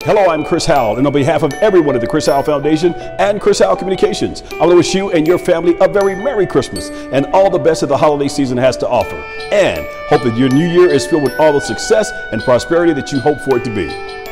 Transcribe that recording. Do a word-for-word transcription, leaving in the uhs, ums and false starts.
Hello, I'm Chris Howell, and on behalf of everyone at the Chris Howell Foundation and Chris Howell Communications, I want to wish you and your family a very Merry Christmas and all the best that the holiday season has to offer. And hope that your new year is filled with all the success and prosperity that you hope for it to be.